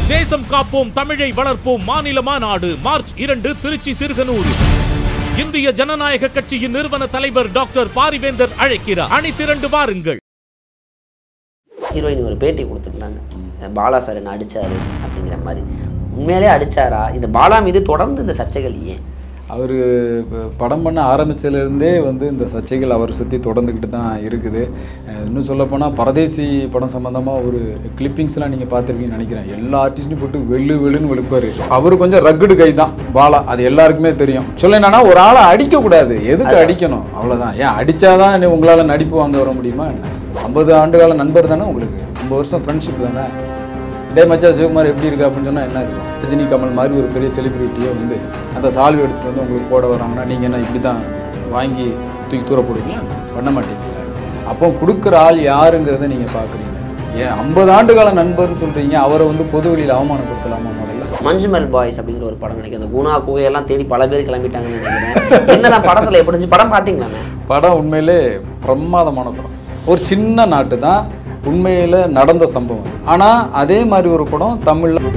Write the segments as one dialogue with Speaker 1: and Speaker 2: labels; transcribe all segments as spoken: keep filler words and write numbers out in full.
Speaker 1: தேசம் காப்போம் தமிழை வளர்ப்போம் மாநில மாநாடு மார்ச் இரண்டு திருச்சி சிறுகனூர். இந்திய ஜனநாயக கட்சியின் நிறுவன தலைவர் டாக்டர் பாரிவேந்தர் அழைக்கிறார். அணி திரண்டு வாருங்கள்.
Speaker 2: ஹீரோயின் ஒரு பேட்டி கொடுத்துருந்தாங்க. பாலா சார் என்ன அடிச்சாரு அப்படிங்கிற மாதிரி. உண்மையிலே அடிச்சாரா? இந்த பாலா மீது தொடர்ந்து இந்த சர்ச்சைகள் ஏன்?
Speaker 3: அவர் படம் பண்ண ஆரம்பித்ததுலேருந்தே வந்து இந்த சர்ச்சைகள் அவர் சுற்றி தொடர்ந்துக்கிட்டு தான் இருக்குது. இன்னும் சொல்லப்போனால் பரதேசி படம் சம்மந்தமாக ஒரு கிளிப்பிங்ஸ்லாம் நீங்கள் பார்த்துருக்கீங்கன்னு நினைக்கிறேன். எல்லா ஆர்டிஸ்ட்டையும் போட்டு வெள்ளு வெளுன்னு வெளுப்பார். அவர் கொஞ்சம் ரக்குடு கை தான் பாலா, அது எல்லாருக்குமே தெரியும். சொல்ல என்னன்னா, ஒரு ஆளை அடிக்கக்கூடாது, எதுக்கு அடிக்கணும், அவ்வளோதான். ஏன் அடித்தாதான் உங்களால் நடிப்பு வாங்க வர முடியுமா என்ன? ஐம்பது ஆண்டு கால நண்பர் தானே உங்களுக்கு, ஐம்பது வருஷம் ஃப்ரெண்ட்ஷிப் தானே. டே மச்சா சிவகுமார் எப்படி இருக்கா அப்படின்னு சொன்னால் என்ன இருக்கும்? ரஜினி கமல் மாதிரி ஒரு பெரிய செலிபிரிட்டியே வந்து அந்த சால்வை எடுத்துகிட்டு வந்து உங்களுக்கு போட வராங்கன்னா நீங்கள் என்ன இப்படி தான் வாங்கி தூக்கி தூர போடுவீங்களா? பண்ண மாட்டீங்களா? அப்போ கொடுக்குற ஆள் யாருங்கிறத நீங்கள் பார்க்குறீங்க. ஏன் ஐம்பது ஆண்டு கால நண்பர்னு சொல்கிறீங்க, அவரை வந்து பொது வெளியில் அவமானப்படுத்தலாமா முதல்ல?
Speaker 2: மஞ்சுமல் பாய்ஸ் அப்படிங்கிற ஒரு படம் நினைக்கிறேன். அந்த குணா குகையெல்லாம் தேடி பல பேர் கிளம்பிட்டாங்கன்னு நினைக்கிறேன். என்னதான் படத்தில் எப்படி இருந்துச்சு? படம் பார்த்தீங்களாண்ணே?
Speaker 3: படம் உண்மையிலே பிரமாதமான படம். ஒரு சின்ன நாட்டு தான், உண்மையில் நடந்த சம்பவம். ஆனால் அதே மாதிரி ஒரு படம் தமிழில்.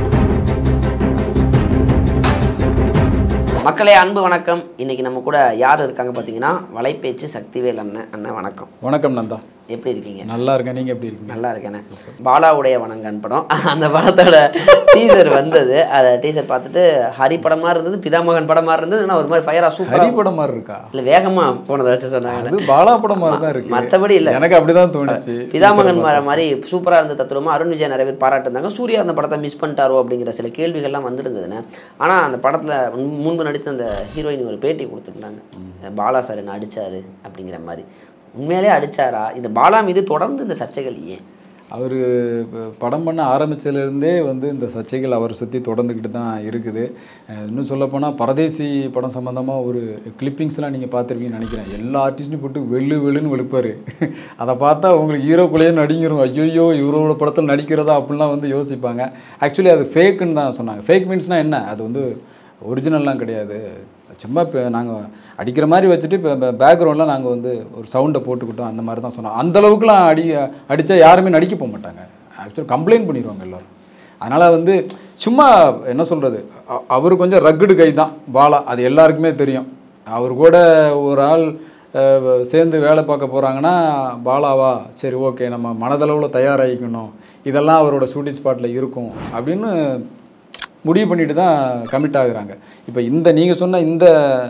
Speaker 2: மக்களே அன்பு வணக்கம். இன்னைக்கு நம்ம கூட யார் இருக்காங்க பார்த்தீங்கன்னா, வலைப்பேச்சு சக்திவேல் அண்ணன். அண்ணன் வணக்கம்.
Speaker 3: வணக்கம் நந்தா,
Speaker 2: எப்படி இருக்கீங்க?
Speaker 3: நல்லா இருக்கேன், நீங்கள் எப்படி இருக்கீங்க?
Speaker 2: நல்லா இருக்கேண்ணே. பாலாவுடைய வணங்கன் படம், அந்த படத்தோட டீசர் வந்தது. அதை டீசர் பார்த்துட்டு ஹரி படம் மாதிரி இருந்தது, பிதாமகன் படம் மாதிரி இருந்தது. ஆனால் ஒரு மாதிரி ஃபயரா சூப்பர்.
Speaker 3: ஹரி படம் மாதிரி இருக்கா?
Speaker 2: இல்லை வேகமாக போனதை வச்சு சொன்னாங்க.
Speaker 3: அது பாலா படம் மாதிரி தான் இருக்கு,
Speaker 2: மற்றபடி இல்லை.
Speaker 3: எனக்கு அப்படிதான் தோணுச்சு.
Speaker 2: பிதாமகன் மாதிரி சூப்பராக இருந்த தத்துவமாக அருண் விஜய் நிறைய பேர் பாராட்டிருந்தாங்க. சூர்யா அந்த படத்தை மிஸ் பண்ணிட்டாரோ அப்படிங்கிற சில கேள்விகள்லாம் வந்துருந்ததுன்னு. ஆனால் அந்த படத்தில் முன்பு நடித்த அந்த ஹீரோயின் ஒரு பேட்டி கொடுத்துருந்தாங்க. பாலா சார் என்ன அடிச்சாரு அப்படிங்கிற மாதிரி. உண்மையிலே அடிச்சாரா? இந்த பாலா மீது தொடர்ந்து இந்த சர்ச்சைகள் ஏன்?
Speaker 3: அவர் படம் பண்ண ஆரம்பித்ததுலேருந்தே வந்து இந்த சர்ச்சைகள் அவரை சுற்றி தொடர்ந்துக்கிட்டு தான் இருக்குது. இன்னும் சொல்லப்போனால் பரதேசி படம் சம்மந்தமாக ஒரு கிளிப்பிங்ஸ்லாம் நீங்கள் பார்த்துருக்கீங்கன்னு நினைக்கிறேன். எல்லா ஆர்டிஸ்ட்டையும் போட்டு வெள்ளு வெளுன்னு வெளுப்பார். அதை பார்த்தா உங்களுக்கு ஹீரோக்குள்ளேயே நடிக்கிறோம், ஐயோ இவரோட படத்தில் நடிக்கிறதா அப்படின்லாம் வந்து யோசிப்பாங்க. ஆக்சுவலி அது ஃபேக்குன்னு தான் சொன்னாங்க. ஃபேக் மீன்ஸ்னால் என்ன? அது வந்து ஒரிஜினல்லாம் கிடையாது, சும்மா இப்போ நாங்கள் அடிக்கிற மாதிரி வச்சுட்டு இப்போ பேக்ரவுண்டில் நாங்கள் வந்து ஒரு சவுண்டை போட்டுக்கிட்டோம், அந்த மாதிரி தான் சொன்னோம். அந்தளவுக்குலாம் அடி அடித்தா யாருமே நடிக்க போக மாட்டாங்க. ஆக்சுவலி கம்ப்ளைண்ட் பண்ணிடுவாங்க எல்லோரும். அதனால் வந்து சும்மா என்ன சொல்கிறது, அவர் கொஞ்சம் ரக்குடு கை தான் பாலா, அது எல்லாருக்குமே தெரியும். அவர் கூட ஒரு ஆள் சேர்ந்து வேலை பார்க்க போகிறாங்கன்னா பாலாவா, சரி ஓகே நம்ம மனதளவில் தயாராகிக்கணும், இதெல்லாம் அவரோட ஷூட்டிங் ஸ்பாட்டில் இருக்கும் அப்படின்னு முடிவு பண்ணிட்டு தான் கமிட் ஆகுறாங்க. இப்போ இந்த நீங்கள் சொன்ன இந்த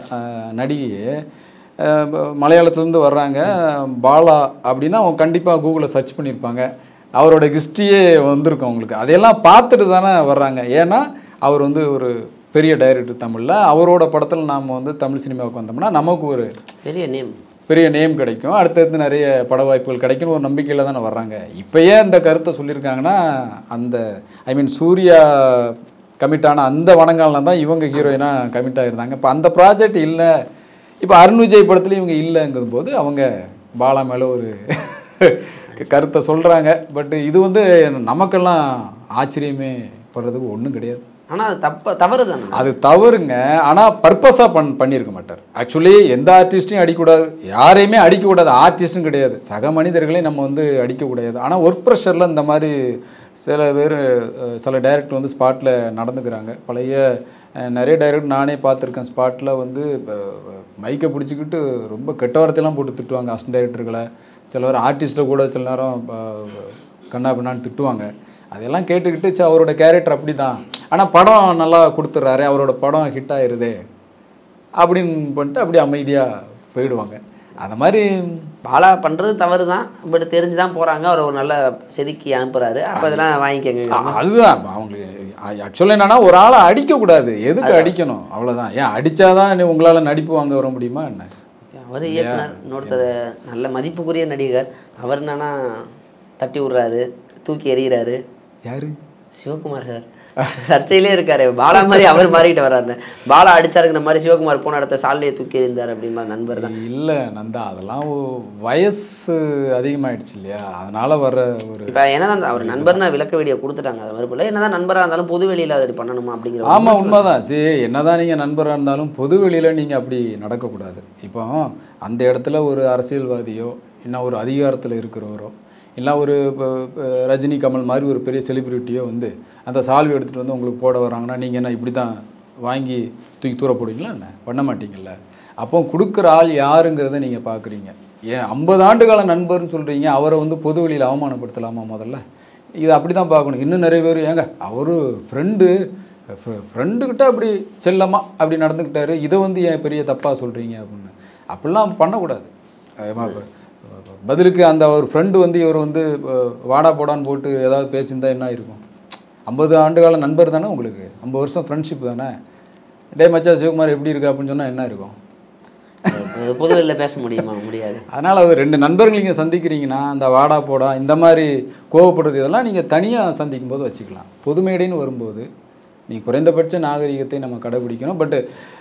Speaker 3: நடிகையே மலையாளத்துலேருந்து வர்றாங்க பாலா அப்படின்னா அவங்க கண்டிப்பாக கூகுளில் சர்ச் பண்ணியிருப்பாங்க, அவரோட ஹிஸ்ட்ரியே வந்திருக்கும் அவங்களுக்கு. அதையெல்லாம் பார்த்துட்டு தானே வர்றாங்க. ஏன்னா அவர் வந்து ஒரு பெரிய டைரக்டர் தமிழில், அவரோட படத்தில் நாம் வந்து தமிழ் சினிமாவுக்கு வந்தோம்னா நமக்கு ஒரு
Speaker 2: பெரிய நேம்
Speaker 3: பெரிய நேம் கிடைக்கும், அடுத்தடுத்து நிறைய பட வாய்ப்புகள் கிடைக்கும்னு ஒரு நம்பிக்கையில் தானே வர்றாங்க. இப்போ ஏன் இந்த கருத்தை சொல்லியிருக்காங்கன்னா, அந்த ஐ மீன் சூர்யா கமிட்டான அந்த வணங்காலில் தான் இவங்க ஹீரோயினாக கமிட் ஆகிருந்தாங்க. இப்போ அந்த ப்ராஜெக்ட் இல்லை, இப்போ அருண் விஜய் படத்துலையும் இவங்க இல்லைங்கும் போது அவங்க பாலா மேலே ஒரு கருத்தை சொல்கிறாங்க. பட் இது வந்து நமக்கெல்லாம் ஆச்சரியமே படுறதுக்கு ஒன்றும் கிடையாது.
Speaker 2: ஆனால் அது தப்ப தவறு தானே?
Speaker 3: அது தவறுங்க. ஆனால் பர்பஸாக பண் பண்ணியிருக்க மாட்டார். ஆக்சுவலி எந்த ஆர்டிஸ்ட்டையும் அடிக்கக்கூடாது, யாரையுமே அடிக்கக்கூடாது, ஆர்டிஸ்ட்டும் கிடையாது, சக மனிதர்களே நம்ம வந்து அடிக்கக்கூடாது. ஆனால் ஒர்க் ப்ரெஷரில் இந்த மாதிரி சில பேர் சில டைரக்டர் வந்து ஸ்பாட்டில் நடந்துக்கிறாங்க. பழைய நிறைய டைரக்டர் நானே பார்த்துருக்கேன். ஸ்பாட்டில் வந்து மைக்கை பிடிச்சிக்கிட்டு ரொம்ப கெட்ட வார்த்தையெல்லாம் போட்டு திட்டுவாங்க அசிஸ்டன்ட் டைரக்டர்களை. சில பேர் ஆர்டிஸ்ட்டை கூட சில நேரம் கண்ணா பின்னான்னு திட்டுவாங்க. அதெல்லாம் கேட்டுக்கிட்டு அவரோட கேரக்டர் அப்படி தான், ஆனால் படம் நல்லா கொடுத்துட்றாரு, அவரோட படம் ஹிட் ஆயிடுதே அப்படின்னு பண்ணிட்டு அப்படி அமைதியாக போயிடுவாங்க. அது மாதிரி
Speaker 2: பாலா பண்ணுறது தவறு தான், பட் தெரிஞ்சு தான் போகிறாங்க. அவர் ஒரு நல்ல செதுக்கி அனுப்புகிறாரு, அப்போ அதெல்லாம் வாங்கிக்கங்க.
Speaker 3: அதுதான் அவங்களுக்கு ஆக்சுவலாக என்னன்னா, ஒரு ஆளை அடிக்கக்கூடாது, எதுக்கு அடிக்கணும், அவ்வளோதான். ஏன் அடித்தாதான் உங்களால் நடிப்பு வாங்க வர முடியுமா என்ன?
Speaker 2: அவர் இயக்குனர், இன்னொருத்தர் நல்ல மதிப்புக்குரிய நடிகர், அவர் என்னன்னா தட்டி விட்றாரு, தூக்கி எறிகிறாரு.
Speaker 3: யாரு?
Speaker 2: சிவகுமார் சார் சர்ச்சையிலே இருக்காரு. பாலா மாதிரி அவர் மாறிட்டு வர்றாரு. பாலா அடிச்சாருங்கிற மாதிரி சிவகுமார் போன இடத்த சாலையை தூக்கி எறிந்தார் அப்படிமா நண்பர் தான்.
Speaker 3: இல்லை நந்தா, அதெல்லாம் வயசு அதிகமாகிடுச்சு இல்லையா, அதனால வர ஒரு
Speaker 2: இப்போ என்னதான் அவர் நண்பர்னா விளக்க வீடியோ கொடுத்துட்டாங்க. அது மாதிரி என்னதான் நண்பராக இருந்தாலும் பொது வெளியில் அது பண்ணணுமா அப்படிங்கிற.
Speaker 3: ஆமாம் உண்மைதான். சரி என்னதான் நீங்கள் நண்பராக இருந்தாலும் பொது வெளியில் நீங்கள் அப்படி நடக்கக்கூடாது. இப்போ அந்த இடத்துல ஒரு அரசியல்வாதியோ இன்னும் ஒரு அதிகாரத்தில் இருக்கிறவரோ இல்லை ஒரு ரஜினி கமல் மாதிரி ஒரு பெரிய செலிப்ரிட்டியோ வந்து அந்த சால்வை எடுத்துகிட்டு வந்து உங்களுக்கு போட வராங்கன்னா நீங்கள் என்ன இப்படி தான் வாங்கி தூக்கி தூர போடுவீங்களா என்ன பண்ண மாட்டீங்கல்ல. அப்போ கொடுக்குற ஆள் யாருங்கிறத நீங்கள் பார்க்குறீங்க. ஏன் ஐம்பது ஆண்டு கால நண்பர்னு சொல்கிறீங்க, அவரை வந்து பொது வெளியில் அவமானப்படுத்தலாமா முதல்ல? இது அப்படி தான் பார்க்கணும். இன்னும் நிறைய பேர் ஏங்க அவர் ஃப்ரெண்டு ஃப்ரெண்டுக்கிட்ட அப்படி செல்லமா அப்படி நடந்துக்கிட்டாரு, இதை வந்து ஏன் பெரிய தப்பாக சொல்கிறீங்க அப்படின்னு. அப்படிலாம் பண்ணக்கூடாது. பதிலுக்கு அந்த ஒரு ஃப்ரெண்டு வந்து இவர் வந்து வாடா போடான்னு போட்டு ஏதாவது பேசியிருந்தா என்ன இருக்கும்? ஐம்பது ஆண்டு கால நண்பர் தானே உங்களுக்கு, ஐம்பது வருஷம் ஃப்ரெண்ட்ஷிப் தானே. டே மச்சா சிவகுமார் எப்படி இருக்கு அப்படின்னு சொன்னால் என்ன இருக்கும்?
Speaker 2: பொதுவெளியில் பேச முடியுமா? முடியாது.
Speaker 3: அதனால் அது ரெண்டு நண்பர்கள் நீங்கள் சந்திக்கிறீங்கன்னா அந்த வாடா போடா இந்த மாதிரி கோவப்படுறது இதெல்லாம் நீங்கள் தனியாக சந்திக்கும் போது வச்சுக்கலாம். பொது மேடைன்னு வரும்போது நீங்கள் குறைந்தபட்ச நாகரிகத்தை நம்ம கடைபிடிக்கணும். பட்டு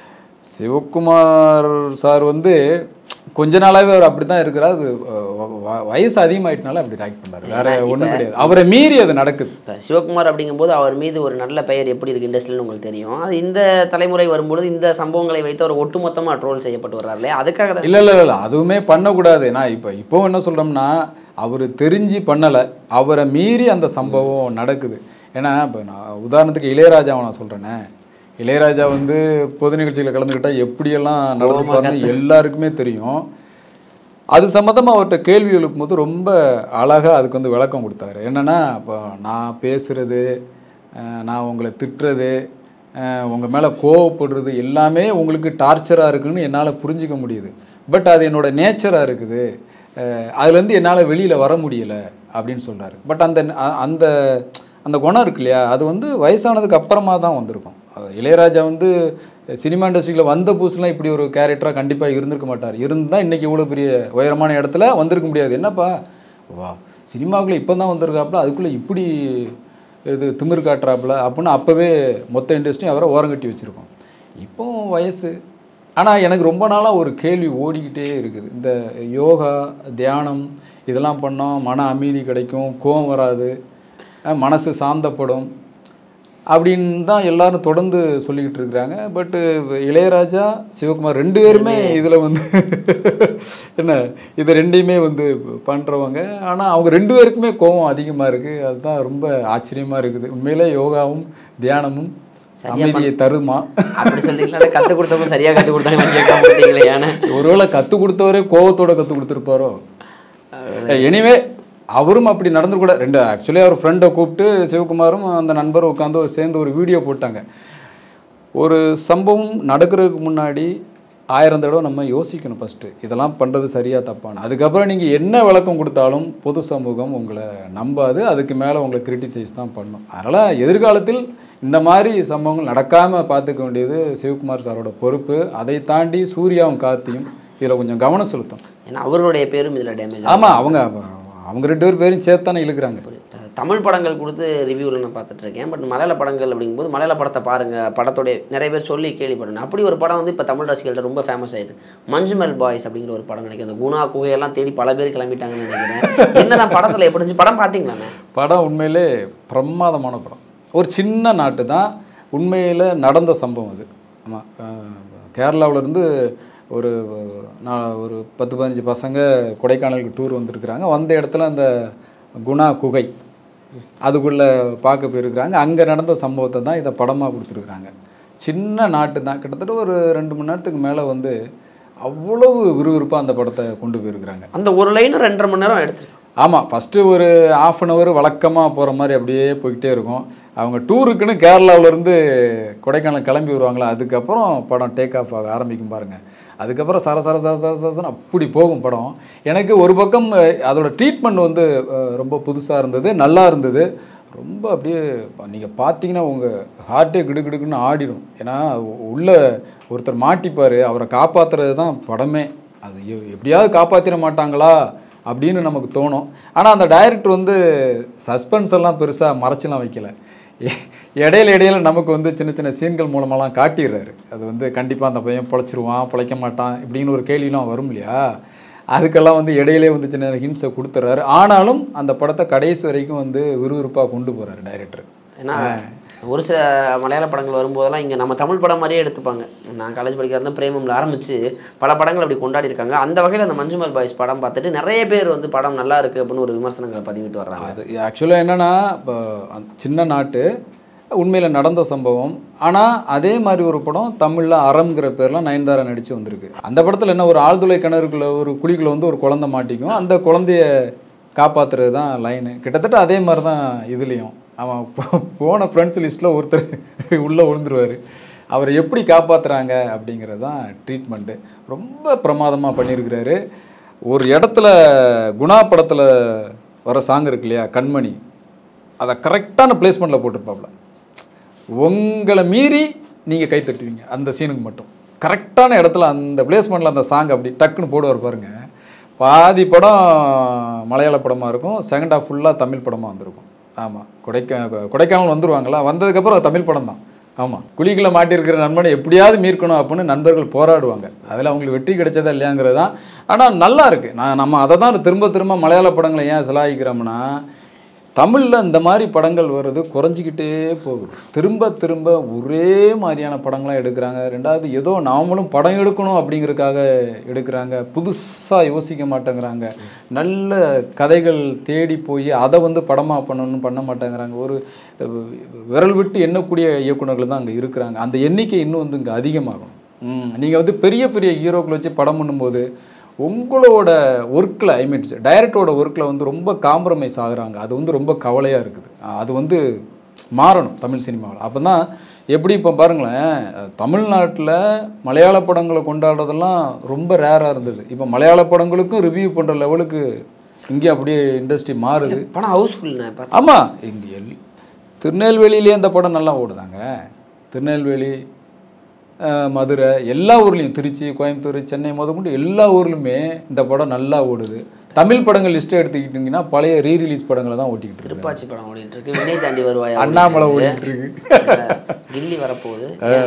Speaker 3: சிவகுமார் சார் வந்து கொஞ்ச நாளாகவே அவர் அப்படி தான் இருக்கிறார். அது வயசு அதிகமாயிட்டனால அப்படி ஆக்ட் பண்ணார், வேற ஒன்றும் கிடையாது. அவரை மீறி அது நடக்குது.
Speaker 2: இப்போ சிவகுமார் அப்படிங்கும்போது அவர் மீது ஒரு நல்ல பெயர் எப்படி இருக்குது இண்டஸ்ட்ரியில் உங்களுக்கு தெரியும். அது இந்த தலைமுறை வரும்பொழுது இந்த சம்பவங்களை வைத்து அவர் ஒட்டுமொத்தமாக ட்ரோல் செய்யப்பட்டு வர்றாரு இல்லையா? அதுக்காக தான்
Speaker 3: இல்லை இல்லை இல்லை அதுவுமே பண்ணக்கூடாது. நான் இப்போ இப்போ என்ன சொல்கிறோம்னா அவர் தெரிஞ்சு பண்ணலை, அவரை மீறி அந்த சம்பவம் நடக்குது. ஏன்னா இப்போ நான் உதாரணத்துக்கு இளையராஜாவை நான் சொல்கிறேன்னே, இளையராஜா வந்து பொது நிகழ்ச்சியில் கலந்துக்கிட்டால் எப்படியெல்லாம் நடந்துப்பாருன்னு எல்லாருக்குமே தெரியும். அது சம்மந்தமாக அவர்கிட்ட கேள்வி எழுப்பும்போது ரொம்ப அழகாக அதுக்கு வந்து விளக்கம் கொடுத்தாரு. என்னென்னா இப்போ நான் பேசுகிறது, நான் உங்களை திட்டுறது, உங்கள் மேலே கோவப்படுறது எல்லாமே உங்களுக்கு டார்ச்சராக இருக்குதுன்னு என்னால் புரிஞ்சிக்க முடியுது. பட் அது என்னோடய நேச்சராக இருக்குது, அதுலேருந்து என்னால் வெளியில் வர முடியலை அப்படின்னு சொல்கிறாரு. பட் அந்த அந்த அந்த குணம் இருக்கு இல்லையா, அது வந்து வயசானதுக்கு அப்புறமா தான் வந்திருக்கும். இளையராஜா வந்து சினிமா இண்டஸ்ட்ரியில் வந்த புதுசுலாம் இப்படி ஒரு கேரக்டராக கண்டிப்பாக இருந்திருக்க மாட்டார். இருந்தால் இன்றைக்கி இவ்வளோ பெரிய உயரமான இடத்துல வந்திருக்க முடியாது. என்னப்பா வா சினிமாவுக்குள்ளே இப்போ தான் வந்திருக்காப்புல, அதுக்குள்ளே இப்படி இது திமிர் காட்டுறாப்புல அப்படின்னு அப்போவே மொத்த இண்டஸ்ட்ரியும் அவரை ஓரங்கட்டி வச்சுருக்கோம். இப்போ வயசு. ஆனால் எனக்கு ரொம்ப நாளாக ஒரு கேள்வி ஓடிக்கிட்டே இருக்குது. இந்த யோகா தியானம் இதெல்லாம் பண்ணோம் மன அமைதி கிடைக்கும், கோபம் வராது, மனசு சாந்தப்படும் அப்படின்னு தான் எல்லாரும் தொடர்ந்து சொல்லிக்கிட்டு இருக்கிறாங்க. பட்டு இளையராஜா சிவகுமார் ரெண்டு பேருமே இதில் வந்து என்ன இதை ரெண்டையுமே வந்து பண்ணுறவங்க. ஆனால் அவங்க ரெண்டு பேருக்குமே கோபம் அதிகமாக இருக்குது. அதுதான் ரொம்ப ஆச்சரியமாக இருக்குது. உண்மையிலே யோகாவும் தியானமும் அமைதியை தருமா
Speaker 2: அப்படி சொல்றீங்களா? கற்றுக் கொடுத்தவங்க சரியாக கற்றுக் கொடுத்தாங்க.
Speaker 3: ஒருவேளை கற்றுக் கொடுத்தவரே கோபத்தோட கற்றுக் கொடுத்துருப்பாரோ. எனிவே அவரும் அப்படி நடந்து கூட ரெண்டு ஆக்சுவலி அவர் ஃப்ரெண்டை கூப்பிட்டு சிவகுமாரும் அந்த நண்பரும் உட்காந்து சேர்ந்து ஒரு வீடியோ போட்டாங்க. ஒரு சம்பவம் நடக்கிறதுக்கு முன்னாடி ஆயிரம் தடவை நம்ம யோசிக்கணும் ஃபஸ்ட்டு, இதெல்லாம் பண்ணுறது சரியாக தப்பான. அதுக்கப்புறம் நீங்கள் என்ன விளக்கம் கொடுத்தாலும் பொது சமூகம் உங்களை நம்பாது, அதுக்கு மேலே உங்களை கிரிட்டிசைஸ் தான் பண்ணும். அதனால் எதிர்காலத்தில் இந்த மாதிரி சம்பவங்கள் நடக்காமல் பார்த்துக்க வேண்டியது சிவகுமார் சாரோட பொறுப்பு. அதை தாண்டி சூர்யாவும் கார்த்தியும் இதில் கொஞ்சம் கவனம் செலுத்தும்.
Speaker 2: ஏன்னா அவருடைய பேரும் இதில் டேமேஜ்.
Speaker 3: ஆமாம், அவங்க அவங்க ரெண்டு பேர் பேரும் சேர்த்தானே இழுக்கிறாங்க.
Speaker 2: தமிழ் படங்கள் கொடுத்து ரிவ்யூவில் நான் பார்த்துட்ருக்கேன். பட் மலையாள படங்கள் அப்படிங்கும்போது மலையாள படத்தை பாருங்கள், படத்தோடைய நிறைய பேர் சொல்லி கேள்விப்பட்டேன். அப்படி ஒரு படம் வந்து இப்போ தமிழ் ரசிகர்கள்ட்ட ரொம்ப ஃபேமஸ் ஆகிடுது. மஞ்சுமெல் பாய்ஸ் அப்படிங்கிற ஒரு படம் நினைக்கிறேன். அந்த குணா குகையெல்லாம் தேடி பல பேர் கிளம்பிட்டாங்கன்னு நினைக்கிறேன். என்னதான் படத்தில் எப்படி இருந்துச்சு? படம் பார்த்தீங்களாண்ணே?
Speaker 3: படம் உண்மையிலே பிரமாதமான படம். ஒரு சின்ன நாட்டு தான், உண்மையில் நடந்த சம்பவம் அது. ஆமாம், கேரளாவிலேருந்து ஒரு நான் ஒரு பத்து பதினஞ்சு பசங்க கொடைக்கானலுக்கு டூர் வந்துருக்குறாங்க. வந்த இடத்துல அந்த குணா குகை அதுக்குள்ளே பார்க்க போயிருக்கிறாங்க. அங்கே நடந்த சம்பவத்தை தான் இதை படமாக கொடுத்துருக்குறாங்க. சின்ன நாட்டு தான், கிட்டத்தட்ட ஒரு ரெண்டு மணி நேரத்துக்கு மேலே வந்து அவ்வளவு விறுவிறுப்பாக அந்த படத்தை கொண்டு போயிருக்கிறாங்க.
Speaker 2: அந்த ஒரு லைன் ரெண்டரை மணி நேரம் எடுத்து.
Speaker 3: ஆமாம், ஃபஸ்ட்டு ஒரு ஆஃப் அன் ஹவர் வழக்கமாக போகிற மாதிரி அப்படியே போய்கிட்டே இருக்கும். அவங்க டூருக்குன்னு கேரளாவிலேருந்து கொடைக்கானல் கிளம்பி வருவாங்களா, அதுக்கப்புறம் படம் டேக் ஆஃப் ஆக ஆரம்பிக்கும் பாருங்கள். அதுக்கப்புறம் சர சர சர சர சரசன்னு அப்படி போகும் படம். எனக்கு ஒரு பக்கம் அதோட ட்ரீட்மெண்ட் வந்து ரொம்ப புதுசாக இருந்தது, நல்லா இருந்தது. ரொம்ப அப்படியே நீங்கள் பார்த்தீங்கன்னா உங்கள் ஹார்ட்டே கிடுகிடுக்குன்னு ஆடிடும். ஏன்னா உள்ளே ஒருத்தர் மாட்டிப்பார், அவரை காப்பாற்றுறது தான் படமே. அது எப்படியாவது காப்பாற்றிட மாட்டாங்களா அப்படின்னு நமக்கு தோணும். ஆனால் அந்த டைரக்டர் வந்து சஸ்பென்ஸ் எல்லாம் பெருசாக மறைச்சிலாம் வைக்கலை. இடையில இடையில நமக்கு வந்து சின்ன சின்ன சீன்கள் மூலமாலாம் காட்டிடுறாரு. அது வந்து கண்டிப்பாக அந்த பையன் பொழைச்சிருவான் பொழைக்க மாட்டான் இப்படின்னு ஒரு கேள்விலாம் வரும் இல்லையா, அதுக்கெல்லாம் வந்து இடையிலே வந்து சின்ன ஹிண்ட்ஸை கொடுத்துட்றாரு. ஆனாலும் அந்த படத்தை கடைசி வரைக்கும் வந்து விறுவிறுப்பாக கொண்டு போகிறாரு டைரக்டர்.
Speaker 2: ஏன்னா ஒரு சில மலையாள படங்கள் வரும்போதெல்லாம் இங்கே நம்ம தமிழ் படம் மாதிரியே எடுத்துப்பாங்க. நான் காலேஜ் படிக்கிறதா பிரேமம்ல ஆரம்பித்து பல படங்கள் அப்படி கொண்டாடி இருக்காங்க. அந்த வகையில் அந்த மஞ்சுமல் பாய்ஸ் படம் பார்த்துட்டு நிறைய பேர் வந்து படம் நல்லா இருக்குது அப்படின்னு ஒரு விமர்சனங்களை பதிவிட்டு வர்றாங்க.
Speaker 3: அது ஆக்சுவலாக என்னென்னா, இப்போ சின்ன நாட்டு உண்மையில் நடந்த சம்பவம். ஆனால் அதே மாதிரி ஒரு படம் தமிழில் அறம்ங்கிற பேரில் நயன்தாரா நடித்து வந்திருக்கு. அந்த படத்தில் என்ன, ஒரு ஆழ்துளை கிணறுக்குள்ள ஒரு குழிக்குள்ள வந்து ஒரு குழந்தை மாட்டிக்கும், அந்த குழந்தைய காப்பாற்றுறது தான் லைனு. கிட்டத்தட்ட அதே மாதிரி தான் இதுலேயும். அவன் போன ஃப்ரெண்ட்ஸ் லிஸ்ட்டில் ஒருத்தர் உள்ளே விழுந்துருவார். அவரை எப்படி காப்பாற்றுறாங்க அப்படிங்கிறது தான் ட்ரீட்மெண்ட்டு. ரொம்ப பிரமாதமாக பண்ணியிருக்கிறாரு. ஒரு இடத்துல குணா படத்தில் வர சாங் இருக்கு இல்லையா, கண்மணி, அதை கரெக்டான பிளேஸ்மெண்ட்டில் போட்டிருப்பாப்புல. உங்களை மீறி நீங்கள் கை தட்டுவீங்க அந்த சீனுக்கு மட்டும். கரெக்டான இடத்துல அந்த பிளேஸ்மெண்ட்டில் அந்த சாங் அப்படி டக்குன்னு போடுவார் பாருங்க. பாதி படம் மலையாள படமாக இருக்கும், செகண்ட் ஹாஃப் ஃபுல்லாக தமிழ் படமாக வந்திருக்கும். ஆமாம், கொடைக்கா கொடைக்கானல் வந்துருவாங்களா, வந்ததுக்கப்புறம் தமிழ் படம் தான். ஆமாம், குழிகளை மாட்டியிருக்கிற நண்பனை எப்படியாவது மீட்கணும் அப்படின்னு நண்பர்கள் போராடுவாங்க. அதில் அவங்களுக்கு வெற்றி கிடைச்சதா இல்லையாங்கிறது தான். ஆனால் நல்லா இருக்குது. நான் நம்ம அதை தான் திரும்ப திரும்ப மலையாள படங்களை ஏன் சிலாகிக்கிறோம்னா, தமிழில் இந்த மாதிரி படங்கள் வருது குறைஞ்சிக்கிட்டே போகுது. திரும்ப திரும்ப ஒரே மாதிரியான படங்களாக எடுக்கிறாங்க. ரெண்டாவது ஏதோ நாமளும் படம் எடுக்கணும் அப்படிங்கிறதுக்காக எடுக்கிறாங்க. புதுசாக யோசிக்க மாட்டேங்கிறாங்க. நல்ல கதைகள் தேடி போய் அதை வந்து படமாக பண்ணணும்னு பண்ண மாட்டேங்கிறாங்க. ஒரு விரல் விட்டு எண்ணக்கூடிய இயக்குநர்கள் தான் அங்கே இருக்கிறாங்க. அந்த எண்ணிக்கை இன்னும் வந்து இங்கே அதிகமாகும். நீங்கள் வந்து பெரிய பெரிய ஹீரோக்களை வச்சு படம் பண்ணும்போது உங்களோட ஒர்க்கில், ஐ மீன் டைரக்டரோட ஒர்க்கில் வந்து ரொம்ப காம்ப்ரமைஸ் ஆகுறாங்க. அது வந்து ரொம்ப கவலையாக இருக்குது. அது வந்து மாறணும் தமிழ் சினிமாவில். அப்போ தான் எப்படி இப்போ பாருங்களேன், தமிழ்நாட்டில் மலையாள படங்களை கொண்டாடுறதெல்லாம் ரொம்ப ரேராக இருந்தது. இப்போ மலையாள படங்களுக்கும் ரிவ்யூ பண்ணுற லெவலுக்கு இங்கே அப்படியே இண்டஸ்ட்ரி மாறுது.
Speaker 2: படம் ஹவுஸ்ஃபுல்.
Speaker 3: ஆமாம், இங்கே எல் திருநெல்வேலியிலே இந்த படம் நல்லா ஓடுதாங்க. திருநெல்வேலி, மதுரை, எல்லா ஊர்லேயும், திருச்சி, கோயம்புத்தூர், சென்னை முதற்கொண்டு எல்லா ஊர்லையுமே இந்த படம் நல்லா ஓடுது. தமிழ் படங்கள் லிஸ்ட்டை எடுத்துக்கிட்டிங்கன்னா பழைய ரீ ரிலீஸ் படங்களை தான் ஓட்டிக்கிட்டு இருக்கு.
Speaker 2: திருப்பாச்சி படம் ஓடிட்டு இருக்கு, வினை தாண்டி வருவாய்,
Speaker 3: அண்ணாமலை ஓடிட்டு இருக்கு,
Speaker 2: கில்லி வரப்போகுது.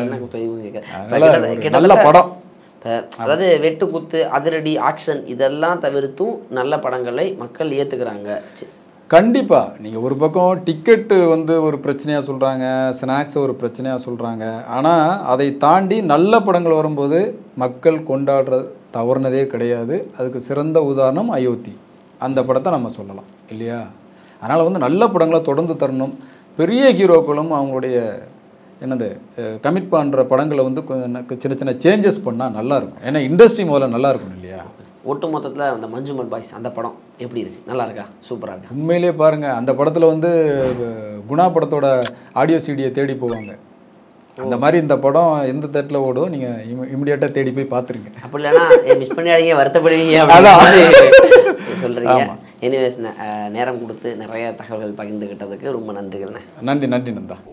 Speaker 3: நல்ல படம்.
Speaker 2: அதாவது வெட்டு குத்து, அதிரடி, ஆக்ஷன் இதெல்லாம் தவிர்த்தும் நல்ல படங்களை மக்கள் ஏற்றுக்கிறாங்க.
Speaker 3: கண்டிப்பாக. நீங்கள் ஒரு பக்கம் டிக்கெட்டு வந்து ஒரு பிரச்சனையாக சொல்கிறாங்க, ஸ்நாக்ஸை ஒரு பிரச்சனையாக சொல்கிறாங்க. ஆனால் அதை தாண்டி நல்ல படங்கள் வரும்போது மக்கள் கொண்டாடுற தவறுனதே கிடையாது. அதுக்கு சிறந்த உதாரணம் அயோத்தி. அந்த படத்தை நம்ம சொல்லலாம் இல்லையா? அதனால் வந்து நல்ல படங்களை தொடர்ந்து தரணும். பெரிய ஹீரோக்களும் அவங்களுடைய என்னது கமிட் பண்ணுற படங்களை வந்து கொஞ்சம் சின்ன சின்ன சேஞ்சஸ் பண்ணால் நல்லாயிருக்கும். ஏன்னா இண்டஸ்ட்ரி முதல்ல நல்லா இருக்கும் இல்லையா?
Speaker 2: ஒட்டு மொத்தத்தில் அந்த மஞ்சுமல் பாய்ஸ் அந்த படம் எப்படி இருக்குது? நல்லா இருக்கா? சூப்பராக இருக்கா?
Speaker 3: உண்மையிலே பாருங்கள், அந்த படத்தில் வந்து குணா படத்தோட ஆடியோ சீடியை தேடி போவாங்க. அந்த மாதிரி இந்த படம் எந்த தேட்டரில் ஓடும் நீங்கள் இமி இமிடியேட்டாக தேடி போய் பார்த்துருங்க.
Speaker 2: அப்படி இல்லைன்னா மிஸ் பண்ணியாதீங்க, வருத்தப்படுவீங்க அப்படின்னு சொல்கிறீங்க. எனிவேஸ் நேரம் கொடுத்து நிறைய தகவல்கள் பகிர்ந்துக்கிட்டதுக்கு ரொம்ப நன்றிகள்.
Speaker 3: நன்றி நன்றி நந்தா.